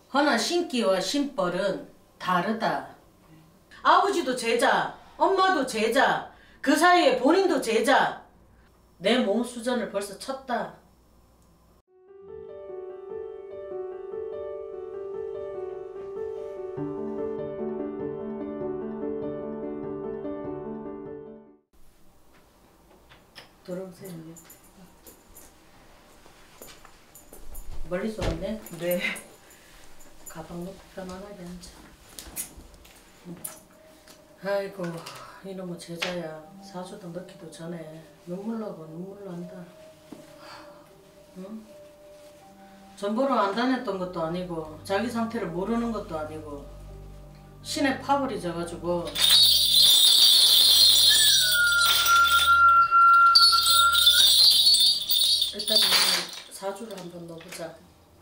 허나 신기와 신벌은 다르다. 아버지도 제자, 엄마도 제자, 그 사이에 본인도 제자. 내 몸 수전을 벌써 쳤다. 들어오세요. 멀리서 왔네? 네. 가방 놓고 편안하게 앉아. 아이고, 이놈의 제자야. 사주도 넣기도 전에 눈물 나고 눈물 난다. 응? 전보로 안 다녔던 것도 아니고 자기 상태를 모르는 것도 아니고 신에 파버리져가지고 일단은 사주를 한번 넣어보자.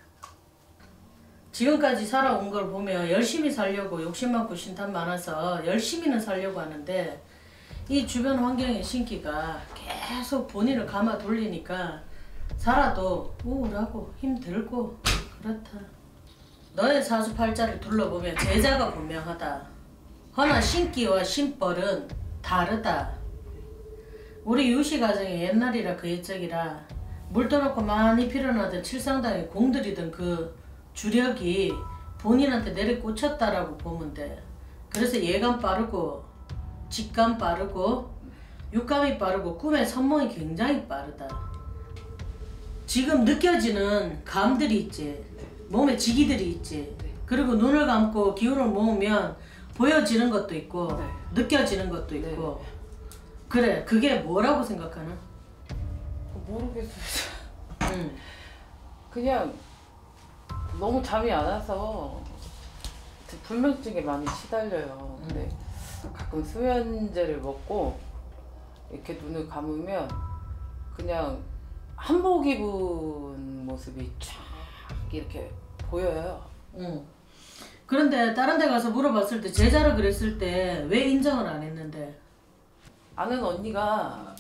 지금까지 살아온 걸 보면 열심히 살려고 욕심 많고 신탄 많아서 열심히는 살려고 하는데 이 주변 환경의 신기가 계속 본인을 감아 돌리니까 살아도 우울하고 힘들고 그렇다. 너의 사주팔자를 둘러보면 제자가 분명하다. 허나 신기와 신벌은 다르다. 우리 유시가정의 옛날이라 그 옛적이라 물 떠놓고 많이 피어나던 칠상당에 공들이던 그 주력이 본인한테 내리꽂혔다라고 보면 돼. 그래서 예감 빠르고 직감 빠르고 육감이 빠르고 꿈의 선몽이 굉장히 빠르다. 지금 느껴지는 감들이 있지. 몸에 지기들이 있지. 그리고 눈을 감고 기운을 모으면 보여지는 것도 있고 느껴지는 것도 있고. 그래, 그게 뭐라고 생각하나? 모르겠어요. 응. 그냥 너무 잠이 안 와서 불면증에 많이 시달려요. 근데 가끔 수면제를 먹고 이렇게 눈을 감으면 그냥 한복 입은 모습이 쫙 이렇게 보여요. 응. 그런데 다른 데 가서 물어봤을 때 제자라 그랬을 때 왜 인정을 안 했는데? 아는 언니가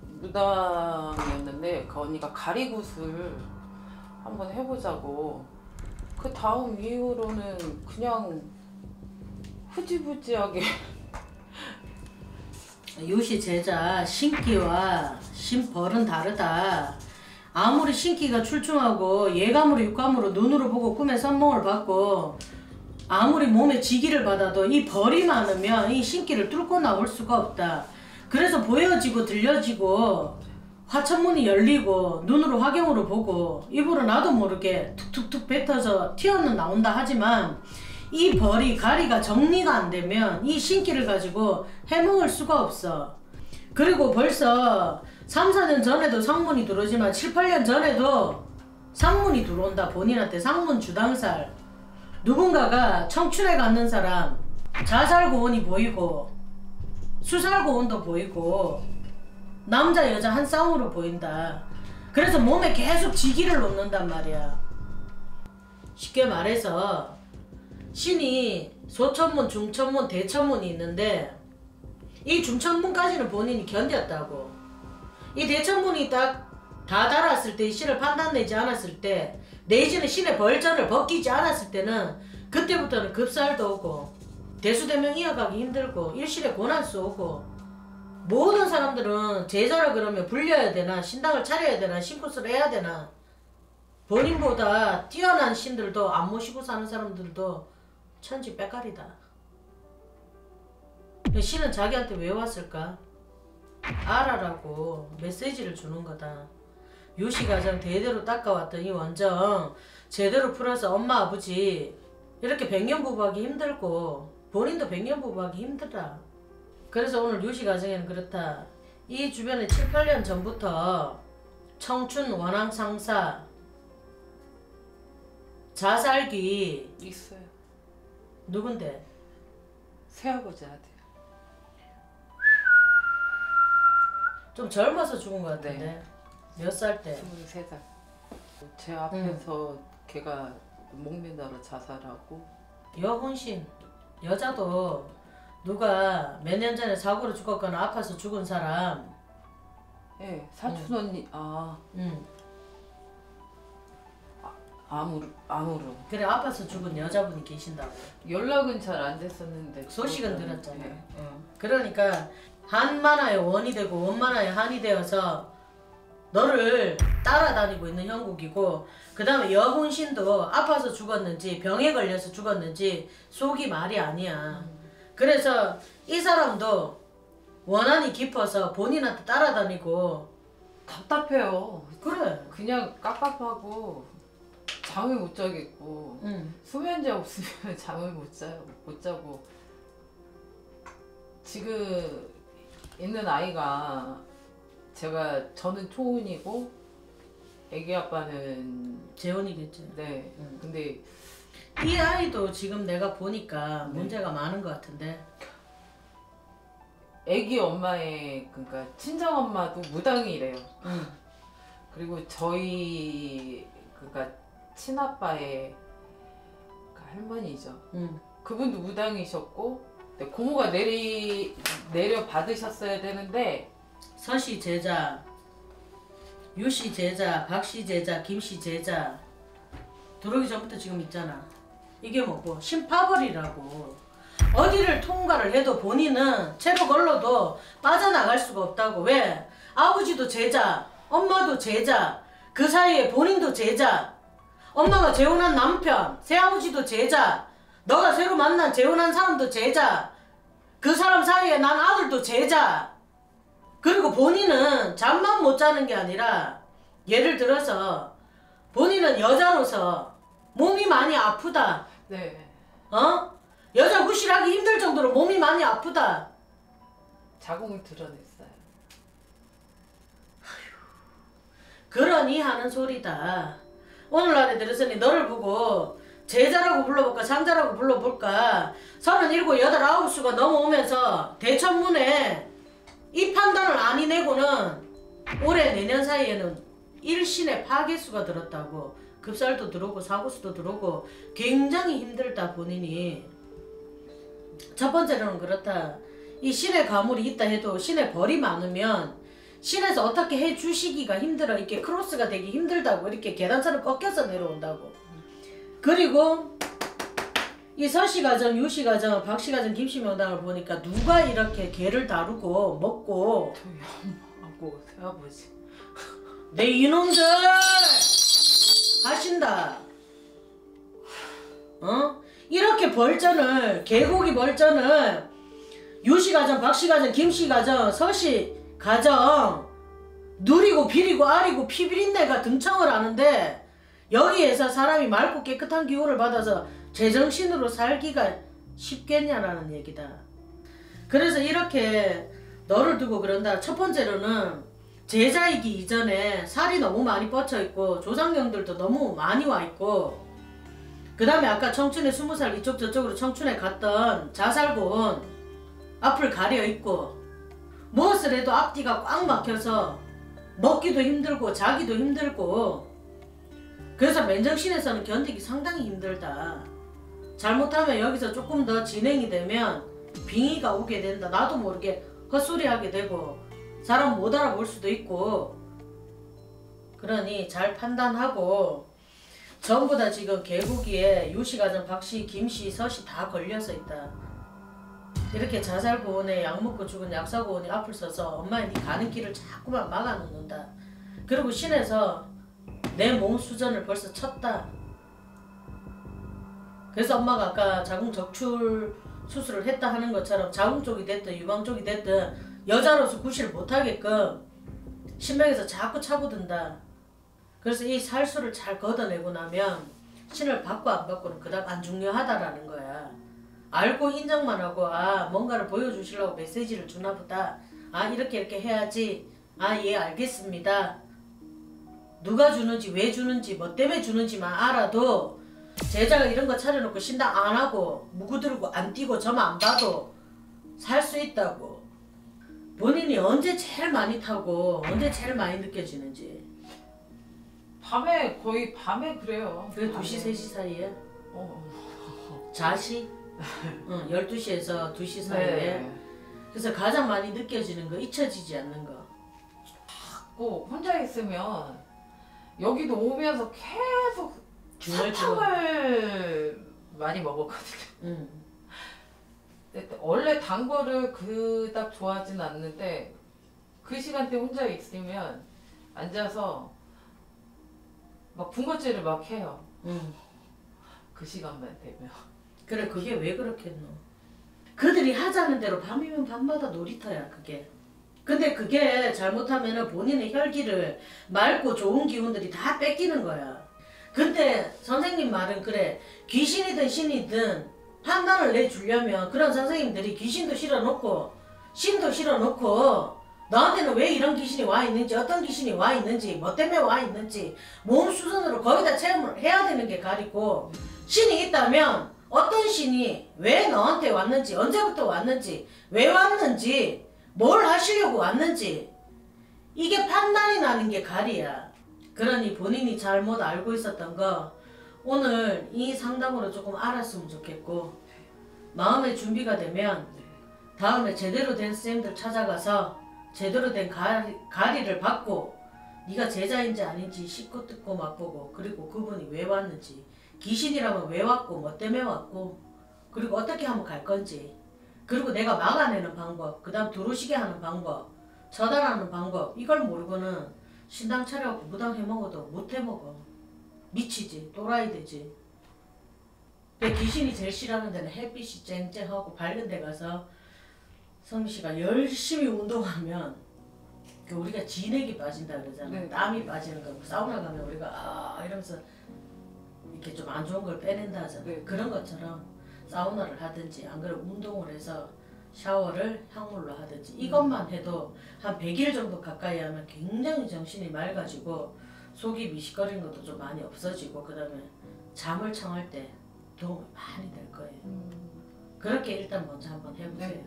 무당이었는데 그 언니가 가리굿을 한번 해보자고. 그 다음 이후로는 그냥 흐지부지하게 유시 제자 신기와 신벌은 다르다. 아무리 신기가 출중하고 예감으로 육감으로 눈으로 보고 꿈의 선몽을 받고 아무리 몸에 지기를 받아도 이 벌이 많으면 이 신기를 뚫고 나올 수가 없다. 그래서 보여지고 들려지고 화천문이 열리고 눈으로 화경으로 보고 입으로 나도 모르게 툭툭툭 뱉어서 튀어는 나온다 하지만 이 벌이 가리가 정리가 안 되면 이 신기를 가지고 해먹을 수가 없어. 그리고 벌써 3, 4년 전에도 상문이 들어오지만 7, 8년 전에도 상문이 들어온다. 본인한테 상문 주당살. 누군가가 청춘에 갖는 사람 자살고운이 보이고 수살고운도 보이고 남자 여자 한 쌍으로 보인다. 그래서 몸에 계속 지기를 놓는단 말이야. 쉽게 말해서 신이 소천문, 중천문, 대천문이 있는데 이 중천문까지는 본인이 견뎠다고. 이 대천문이 딱 다 달았을 때, 이 신을 판단내지 않았을 때, 내지는 신의 벌전을 벗기지 않았을 때는 그때부터는 급살도 오고 대수대명 이어가기 힘들고 일실의 고난수 오고 모든 사람들은 제자라 그러면 불려야 되나 신당을 차려야 되나 신굿을 해야 되나 본인보다 뛰어난 신들도 안 모시고 사는 사람들도 천지백갈이다. 신은 자기한테 왜 왔을까? 알아라고 메시지를 주는 거다. 유시가정 대대로 닦아왔던 이 원정 제대로 풀어서 엄마 아버지 이렇게 백년부부하기 힘들고 본인도 백년부부하기 힘들다. 그래서 오늘 유시가정에는 그렇다. 이 주변에 7, 8년 전부터 청춘 원앙상사 자살귀 있어요. 누군데? 새아버지한테. 좀 젊어서 죽은 것 같은데. 네. 몇 살 때? 23살. 제 앞에서 걔가 목매다로 자살하고. 여혼신 여자도 누가 몇 년 전에 사고로 죽었거나 아파서 죽은 사람. 예, 사촌 언니. 암으로. 그래 아파서 죽은 여자분이 계신다고. 연락은 잘 안 됐었는데 소식은 들었잖아. 네. 그러니까 한만화의 원이 되고 원만화의 한이 되어서 너를 따라다니고 있는 형국이고, 그 다음에 여훈신도 아파서 죽었는지 병에 걸려서 죽었는지 속이 말이 아니야. 그래서 이 사람도 원한이 깊어서 본인한테 따라다니고. 답답해요. 그래. 그냥 깝깝하고 잠을 못 자겠고 수면제 없으면 잠을 못 자고. 지금 있는 아이가 저는 초운이고 애기 아빠는 재혼이겠지. 네. 근데 이 아이도 지금 내가 보니까 문제가 많은 것 같은데. 애기 엄마의 그러니까 친정 엄마도 무당이래요. 그리고 저희 그러니까 친아빠의 그러니까 할머니죠. 그분도 무당이셨고, 네, 고모가 내려 받으셨어야 되는데 서씨 제자, 유씨 제자, 박씨 제자, 김씨 제자 들어오기 전부터 지금 있잖아. 이게 뭐고 심파벌이라고. 어디를 통과를 해도 본인은 채로 걸러도 빠져나갈 수가 없다고. 왜? 아버지도 제자, 엄마도 제자, 그 사이에 본인도 제자, 엄마가 재혼한 남편, 새아버지도 제자, 너가 새로 만난 재혼한 사람도 제자, 그 사람 사이에 난 아들도 제자. 그리고 본인은 잠만 못 자는 게 아니라, 예를 들어서 본인은 여자로서 몸이 많이 아프다. 네. 여자 구실하기 힘들 정도로 몸이 많이 아프다. 자궁을 드러냈어요. 그러니 하는 소리다. 오늘날에 들으서니 너를 보고 제자라고 불러볼까 상자라고 불러볼까 37, 8, 9수가 넘어오면서 대천문에 이 판단을 안 해내고는 올해 내년 사이에는 일신의 파괴수가 들었다고. 급살도 들어오고 사고수도 들어오고 굉장히 힘들다. 본인이 첫 번째로는 그렇다. 이 신의 가물이 있다 해도 신의 벌이 많으면 신에서 어떻게 해주시기가 힘들어. 이렇게 크로스가 되기 힘들다고. 이렇게 계단처럼 꺾여서 내려온다고. 그리고 이 서씨 가정, 유씨 가정, 박씨 가정, 김씨 명당을 보니까 누가 이렇게 개를 다루고 먹고. 저희 엄마하고 새아버지. 내 이놈들 하신다. 이렇게 벌전을, 개고기 벌전을 유씨 가정, 박씨 가정, 김씨 가정, 서씨 가정 누리고 비리고 아리고 피비린내가 등청을 하는데, 여기에서 사람이 맑고 깨끗한 기운을 받아서 제정신으로 살기가 쉽겠냐라는 얘기다. 그래서 이렇게 너를 두고 그런다. 첫 번째로는 제자이기 이전에 살이 너무 많이 뻗쳐있고 조상령들도 너무 많이 와있고, 그 다음에 아까 청춘에 20살 이쪽 저쪽으로 청춘에 갔던 자살고온 앞을 가려있고, 무엇을 해도 앞뒤가 꽉 막혀서 먹기도 힘들고 자기도 힘들고, 그래서 맨정신에서는 견디기 상당히 힘들다. 잘못하면 여기서 조금 더 진행이 되면 빙의가 오게 된다. 나도 모르게 헛소리하게 되고 사람 못 알아볼 수도 있고. 그러니 잘 판단하고. 전부 다 지금 개고기에 유씨 가정, 박씨, 김씨, 서씨 다 걸려서 있다. 이렇게 자살고온에 약 먹고 죽은 약사고온이 앞을 서서 엄마의 네 가는 길을 자꾸만 막아놓는다. 그리고 신에서 내 몸 수전을 벌써 쳤다. 그래서 엄마가 아까 자궁 적출 수술을 했다 하는 것처럼 자궁 쪽이 됐든 유방 쪽이 됐든 여자로서 구실을 못하게끔 신명에서 자꾸 차고든다. 그래서 이 살수를 잘 걷어내고 나면 신을 받고 안 받고는 그다음 안 중요하다라는 거야. 알고 인정만 하고, 아 뭔가를 보여주시려고 메시지를 주나 보다, 아 이렇게 해야지, 아 예 알겠습니다, 누가 주는지 왜 주는지 뭐 때문에 주는지만 알아도 제자가 이런 거 차려놓고 신당 안 하고 무구들고 안 뛰고 저만 안 봐도 살 수 있다고. 본인이 언제 제일 많이 타고 언제 제일 많이 느껴지는지. 밤에, 거의 밤에 그래요. 그게 2시 3시 사이에? 자시? 12시에서 2시 사이에. 네. 그래서 가장 많이 느껴지는 거, 잊혀지지 않는 거. 자꾸 혼자 있으면 여기도 오면서 계속 중얼중얼. 사탕을 많이 먹었거든요. 근데 원래 단 거를 그닥 좋아하진 않는데 그 시간대 혼자 있으면 앉아서 막 군것질을 막 해요. 그 시간만 되면. 그래, 그게 왜 그렇겠노? 그들이 하자는 대로 밤이면 밤마다 놀이터야, 그게. 근데 그게 잘못하면 본인의 혈기를 맑고 좋은 기운들이 다 뺏기는 거야. 근데 선생님 말은 그래, 귀신이든 신이든 판단을 내주려면 그런 선생님들이 귀신도 실어놓고 신도 실어놓고 너한테는 왜 이런 귀신이 와 있는지, 어떤 귀신이 와 있는지, 뭐 때문에 와 있는지 몸 수준으로 거기다 체험을 해야 되는 게 가리고, 신이 있다면 어떤 신이 왜 너한테 왔는지, 언제부터 왔는지, 왜 왔는지, 뭘 하시려고 왔는지, 이게 판단이 나는 게 가리야. 그러니 본인이 잘못 알고 있었던 거 오늘 이 상담으로 조금 알았으면 좋겠고, 마음의 준비가 되면 다음에 제대로 된 선생님들 찾아가서 제대로 된 가리를 받고 네가 제자인지 아닌지 씻고 뜯고 맛보고, 그리고 그분이 왜 왔는지, 귀신이라면 왜 왔고 뭐 때문에 왔고, 그리고 어떻게 하면 갈 건지, 그리고 내가 막아내는 방법, 그 다음 들어오시게 하는 방법, 처단하는 방법, 이걸 모르고는 신당 차려갖고 무당 해먹어도 못 해먹어. 미치지, 또라이 되지. 근데 귀신이 제일 싫어하는 데는 햇빛이 쨍쨍하고 밝은 데 가서 성미씨가 열심히 운동하면 그 우리가 진액이 빠진다 그러잖아. 네. 땀이 빠지는 거. 사우나 가면 우리가 아 이러면서 이렇게 좀 안 좋은 걸 빼낸다 하잖아. 네. 그런 것처럼 사우나를 하든지 안 그러면 운동을 해서 샤워를 향물로 하든지 이것만 해도 한 100일 정도 가까이 하면 굉장히 정신이 맑아지고 속이 미식거리는 것도 좀 많이 없어지고, 그 다음에 잠을 청할 때 도움이 많이 될 거예요. 그렇게 일단 먼저 한번 해보세요. 네.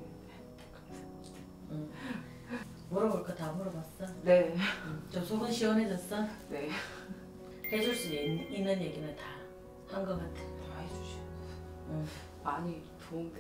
물어볼 거 다 물어봤어? 네. 좀 속은 시원해졌어? 네. 해줄 수 있는 얘기는 다 한 것 같아. 다 해주시고 응. 많이 도움돼.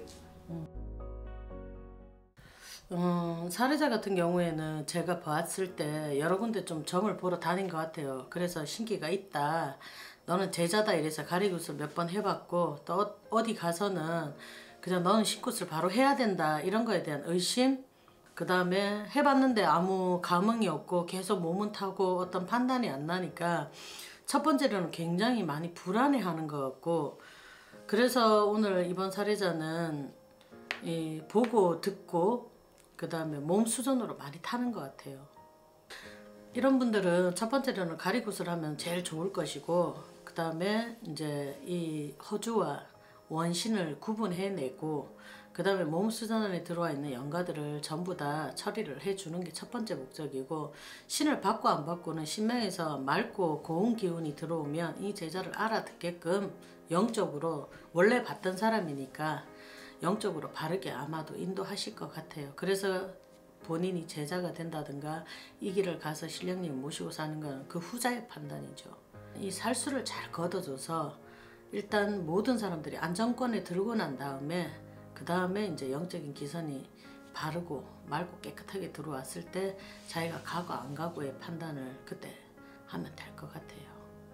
사례자 같은 경우에는 제가 봤을 때 여러 군데 좀 점을 보러 다닌 것 같아요. 그래서 신기가 있다, 너는 제자다 이래서 가리굿을 몇 번 해봤고, 또 어디 가서는 그냥 너는 신굿을 바로 해야 된다 이런 거에 대한 의심, 그 다음에 해봤는데 아무 감흥이 없고 계속 몸은 타고 어떤 판단이 안 나니까 첫 번째로는 굉장히 많이 불안해하는 것 같고, 그래서 오늘 이번 사례자는 보고 듣고 그 다음에 몸 수전으로 많이 타는 것 같아요. 이런 분들은 첫 번째로는 가리굿을 하면 제일 좋을 것이고, 그 다음에 이제 이 허주와 원신을 구분해내고, 그 다음에 몸 수전 안에 들어와 있는 영가들을 전부 다 처리를 해주는 게 첫 번째 목적이고, 신을 받고 안 받고는 신명에서 맑고 고운 기운이 들어오면 이 제자를 알아듣게끔 영적으로, 원래 받던 사람이니까 영적으로 바르게 아마도 인도하실 것 같아요. 그래서 본인이 제자가 된다든가 이 길을 가서 신령님 모시고 사는 건 그 후자의 판단이죠. 이 살수를 잘 걷어줘서 일단 모든 사람들이 안정권에 들고 난 다음에, 그 다음에 이제 영적인 기선이 바르고 맑고 깨끗하게 들어왔을 때 자기가 가고 안 가고의 판단을 그때 하면 될 것 같아요.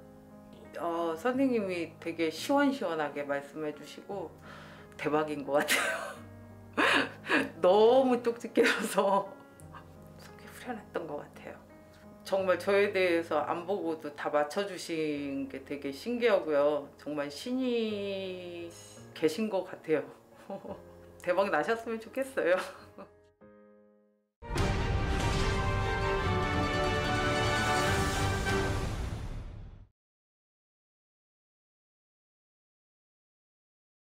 선생님이 되게 시원시원하게 말씀해 주시고 대박인 것 같아요. 너무 똑똑해서 속이 후련했던 것 같아요. 정말 저에 대해서 안 보고도 다 맞춰주신 게 되게 신기하고요. 정말 신이 계신 것 같아요. 대박 나셨으면 좋겠어요.